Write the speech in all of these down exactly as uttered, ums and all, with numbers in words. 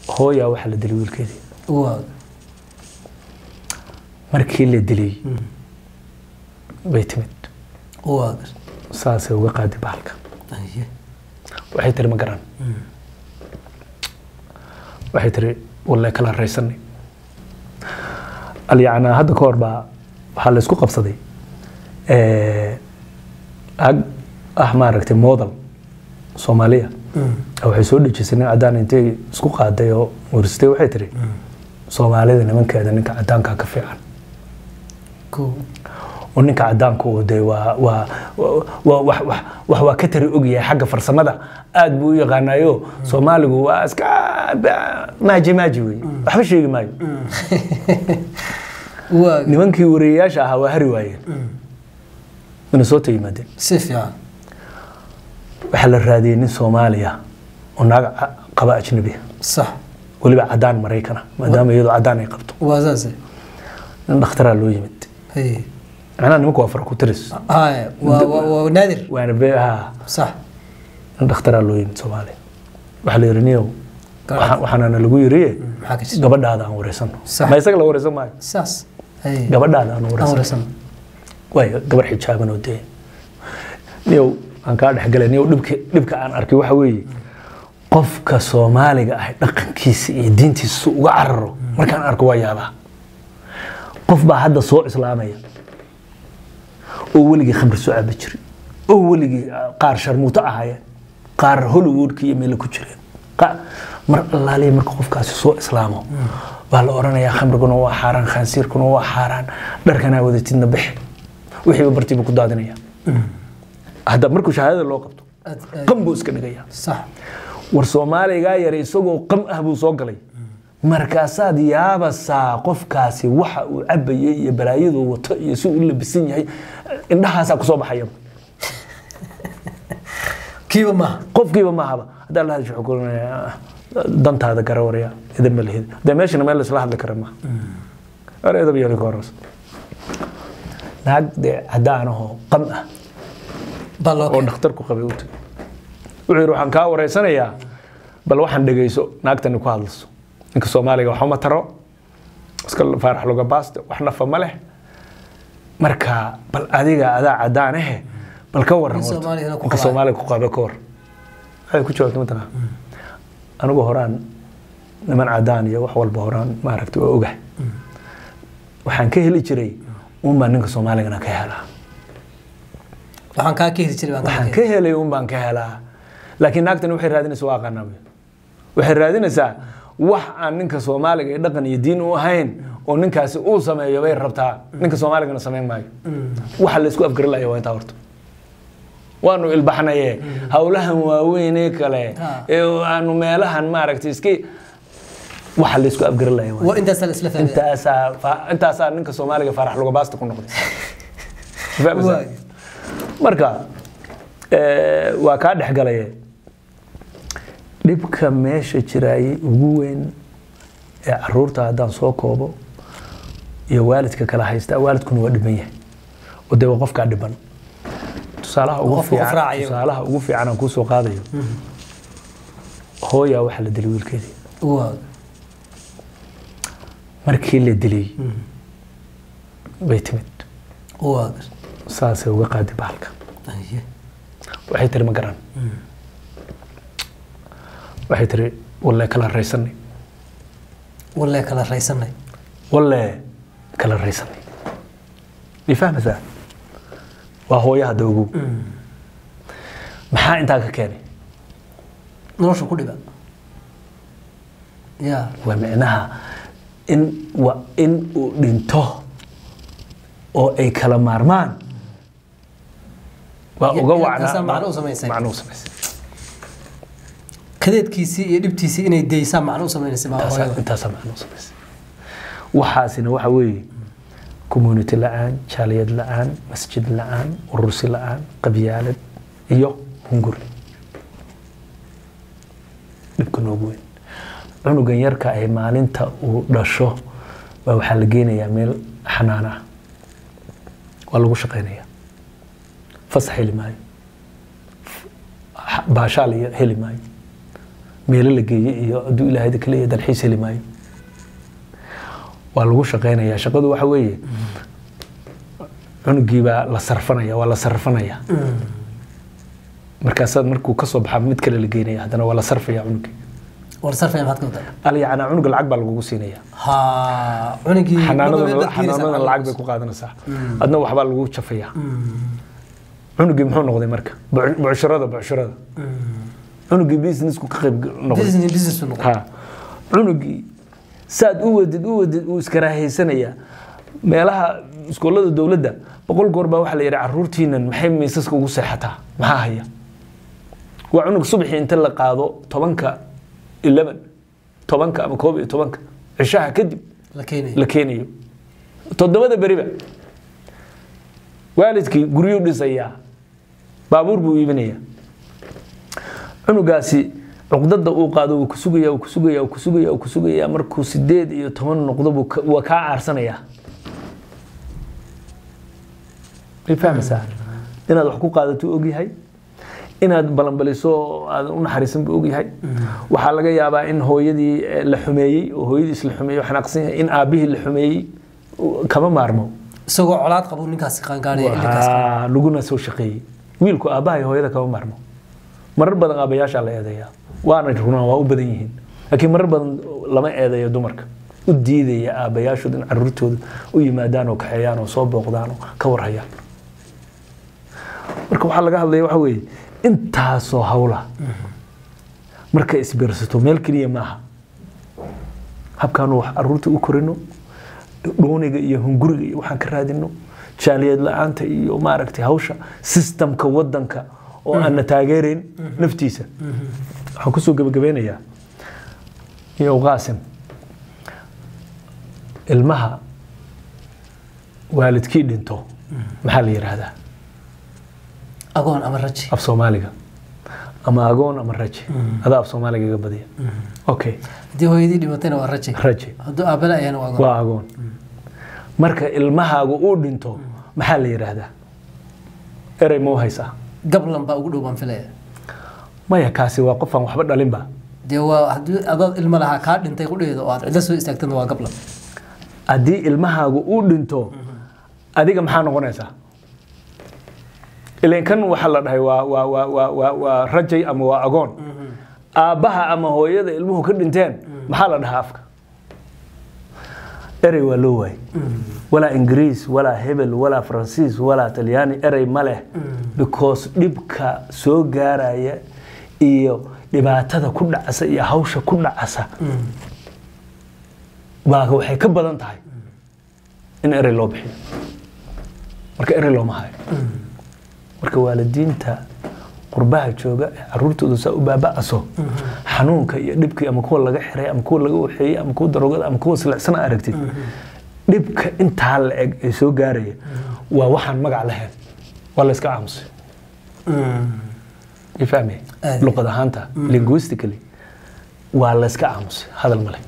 hooyaa waxa la dilay wiilkeedii waa markii la dilay bay timid waa saasay uga qaadi baalka waxay tiri ma garan waxay tiri wallahi kala raysanay al yaana hadda ka hor baa waxa la isku qabsaday ee ag ah maaragtay model Soomaaliya waxay soo dhijisay cadaan intay isku qaaday oo warstay waxay tiri Soomaalida nimankeeda ninka cadaanka ka fiican ko oo ninka cadaanku oo day waa waa wax wax wax waa ka tari ogyahay xagga farsamada aad buu yaqaanayo Soomaaligu waa iska maaji maaji way waxba sheegi maayo waa nimankii wariyaasha ahaa waa hari waayeen من صوت يمدن سيف يعني وحل الرادين الصومالية وناق قبائل أجنبية صح واللي بعد عدان مريكنا ما دام يدو عدان يقبطوا وازازي نختار له يمد اي أنا نمكو أفرق وترس هاي ونادر وأنا بها صح نختار له يمد صومالي وحل يرنيو وحنا نلقي يريه قبل هذا أنا ورسنا ما يسقى ورسنا ما ساس اي قبل هذا أنا ورسنا way gabar xijaaban oo dee niyow aan ka dhaxgalay niyow dhibka dhibka aan arkay waxa weeye qofka Soomaaliga ah dhaqankiisa iyo diintiisa uga cararo markaan arko waa yaaba qof baa hadda soo islaamaya oo weligii khamr soo cabi jiray oo weligii qaar sharmuuta ahaya qaar Hollywoodka iyo meel ku jireen mar allaale marka qofkaasi soo islaamo baa la oranayaa khamriguna waa xaraan khansiirkuna waa xaraan dharkana wadatidna bixi wixii bartiiba ku daadinaya hada markuu shahaadada loo qabto qam buu iska dhigaya sax war Soomaaliga yar isagoo qam ah buu soo galay markaasaad yaaba saa qofkaasi waxa uu cabayay iyo balaayadu wato iyo si uu labisan yahay indhahaas ku soo baxaya kiiba ma qofkiiba ma haba hada la hadasho xukuumada dantaada garawariya idan ma leeyahay da meeshana meel isla hadli kara ma areeda biyo koros naag de cadaanaho qam ah bal oo dhakhtarku qabay u tagay wuxuu waxaan ka wareysanayaa bal waxaan dhageyso naagtan ku hadlayso ninka Soomaaliga waxa ma taro iska faarax laga baasto wax nafa ma leh marka bal adiga adaa cadaanahe bal ka waran ninka Soomaaliga ku qabay koor ay ku joogto mata anigu horaan niman cadaan iyo wax walba horaan ma aragtay oo ogahay waxaan ka heli jiray um baan ninka Soomaaliga ka helaa waxaan ka heli jiray waxaan ka helay um baan ka helaa laakiin naagtan waxay raadinaysaa waa qanaab waxay raadinaysaa wax aan ninka Soomaaliga dhaqan iyo diin u ahayn oo ninkaasi uu sameeyo bay rabtaa ninka Soomaaliga sameyn maayo waxa la isku afgar lahayo waa inta horto waanu ilbaxnaye hawlahan waaweyn ee kale ee aanu meelahan ma aragtay iski waxa la isku afgar lahayo waa intaas la isla fahmay intaas intaas ninka Soomaaliga farax lagu baasto ku noqday marka ee waa ka dhaxgalay dhibka meesha jiray ugu weyn ee caruurta hadaan soo koobo iyo waalidka kala haysta waalidkuna waa dhiban yahay oo deewa qofka dhiban tusaalaha ugu fiican tusaalaha ugu fiican aan ku soo qaadayo hooyaa waxa la dilay wiilkeedii waa markii la dilay bay timid waa saasay uga qaadi baalka waxay tiri ma garan waxay tiri wallahi kala raysanay wallahi kala raysanay wallahi kala raysanay ni fahmaysaa waa hooyaha dawgu maxaa inta ka keenay nolosha ku dhiba ya waa macnaha in wa in uu dhinto oo ay kala maarmaan waa uga wacnaa macno sameysay macno sameysay kadeedkiisii iyo dhibtiisii inay deeysaa macno sameysay ma hooyada intaas macno sameysay waxaasina waxa weeye community la'aan jaaliyad la'aan masjid la'aan urursi la'aan qabyaalad iyo hungur dhibka noogu weyn cunugan yarka ay maalinta uu dhasho waa waxa la geenayaa meel xanaan ah waa lagu shaqeynayaa fasax heli maayo baashaal heli maayo meelo la geeyey iyo hadduu ilaahay ka leeyahay dalxiis heli maayo waa lagu shaqaynayaa shaqadu waxa weeye cunugii baa la sarfanaya waa la sarfanaya markaasaad markuu ka soo baxaa mid kale la geynaya haddana waa la sarfaya cunugii war sarfaya maxaad ka wadaa alyacnaa cunuga lacag baa lagugu siinaya ha cunugii xanaanadana lacag bay ku qaadanaysaa adna waxbaa lagu jafaya cunugii muxuu noqday marka bucshirada bucshirada cunugii businessku ka qayb noqday ha cunugii saad u wadid u wadid uu iska raahaysanaya meelaha iskoolada dawladda boqol goor baa waxa la yiri caruurtiinan maxay miisaska ugu seexataa maxaa haya waa cunug subaxii inta la qaado tobanka eleven tobanka ama koob iyo tobanka cishaha kadib la keenayo la keenayo todobada bariba waalidkii guryo dhisaya baabuur buu iibinaya cunugaasi cuqdada uu qaado uu ku sugaya uu ku sugaya uu ku sugaya uu ku sugaya markuu sideed iyo toban noqdo buu waa ka caarsanaya ifahmasa inaad wax ku qaadato og yahay inaad balanbaliso aad u naxariisan buu og yahay waxa laga yaabaa in hooyadii la xumeeyay oo hooyadii isla xumeeyay waxaan aqsan in aabihii la xumeeyay kama maarmo isagoo colaad qabo ninkaas qaangaaraya ilkaas ah laguna soo shaqeeyay wiilku aabahay hooyada kama maarmo marar badan aabayaasha la eedeeyaa waana runaa waa u badan yihiin laakiin marar badan lama eedeeyo dumarka u diidaya aabayaashooda in caruurtooda u yimaadaan oo kaxeeyaan oo soo booqdaan oo ka warhayaan marka waxa laga hadlayaa waxa weeye intaasoo hawla marka isbiirsato meel kaliya maaha habkaan wax caruurta u korino dhooniga iyo hunguriga iyo waxaan ka raadino jaaliyad la'aanta iyo maaragtay hawsha systemka wadanka oo aan taageerin naftiisa waxaan ku soo gabagabeynayaa iyo qaasim ilmaha waalidkii dhinto maxaa la yiraahdaa agoon ama raji af Soomaaliga ama agoon ama raji hada af Soomaaliga iga badiya okay hadii hooyadii dhimatayna waa raji raji haduu aabala ayana waa agoon waa agoon marka ilmahaagu uu dhinto maxaa la yiraahdaa eray moo haysa gablan baa ugu dhow baan filaya maya kaasi waa qof aan waxba dhalin ba dee waa hadii adad ilma laha ka dhintay ku dheedo oo aad cid soo istaagtana waa gablan hadii ilmahaagu uu dhinto adiga maxaa noqonaysaa ileen kan waxa la dhahay waa waa waa waa waa rajay ama waa agoon aabaha ama hooyada ilmuhu ka dhinteen maxaa la dhahaa afka eray waa loo waay wala ingiriis wala hebel wala faransiis wala talyaani eray ma leh because dhibka soo gaaraya iyo dhibaatada ku dhacaysa iyo hawsha ku dhacaysa waa waxay ka badan tahay in eray loo bixiyo marka eray loo mahayo marka waalidiinta qurbaha jooga caruurtooda saa u baaba'aso xanuunka iyo dhibka ama kuwa laga xiray ama kuwa laga waxeeyay ama kuwa darogada ama kuwa silacsan aragtid dhibka inta la eg ay soo gaaraya waa waxaan magac lahayn waa la iska aamusay ifahmi luqad ahaanta linguistically waa la iska aamusay hadal male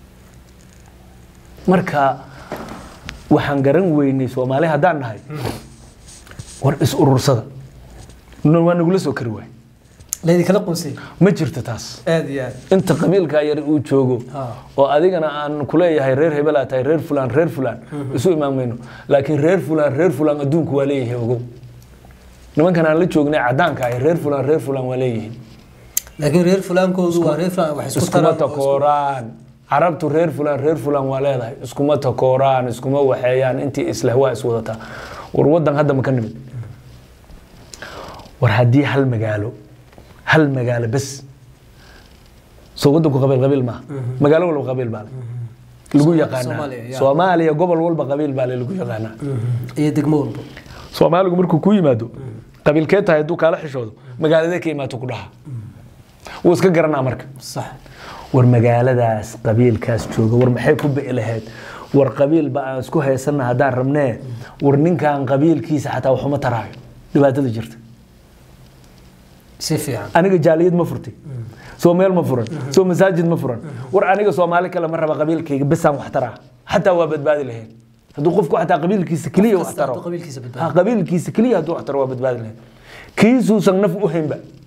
marka waxaan garan weynay Soomaali hadaan nahay war is urursada noo waan nagula soo kari waay leedi kala qoosay ma jirto taas aad iyo aad inta qabiilka yar uu joogo oo adigana aan ku leeyahay reer hebel ah tahay reer fulan reer fulan isu imaamayno laakiin reer fulan reer fulan adduunku waa leeyahay ogow nimankan aan la joognay cadaanka ay reer fulan reer fulan waa leeyahay laakiin reer fulankoodu waa reer fulan wax isku taraan takooraan arabtu reer fulan reer fulan waa leedahay iskuma takooraan iskuma waxeeyaan intii isla waa is wadata war wadan hadda ma ka nimid war hadii hal magaalo hal magaalo bas soo wadanku qabiil qabiil ma magaalo walba qabiil baa lagu yaqaana Soomaaliya gobol walba qabiil baa lagu yaqaana iyo degmo walba Soomaaligu markuu ku yimaado qabiilkee tahay duu kala xishoodo magaalada ka imaato ku dhaha wuu iska garanaa marka sax war magaaladaas qabiilkaas jooga war maxay ku biilahayd war qabiil ba aan isku heysana hadaan rabnee war ninkan qabiilkiisa xataa waxuma taraayo dhibaatada jirta si fiican aniga jaaliyad ma furtay soo meel ma furan soo masaajid ma furan war aniga Soomaali kale ma raba qabiilkayga bas aan wax taraa xataa waa badbaadi lahayn haduu qofku xataa qabiilkiisa kaliya wax taro ha qabiilkiisa kaliya haduu wax taro waa badbaadi lahayn kiisu san naf u heynba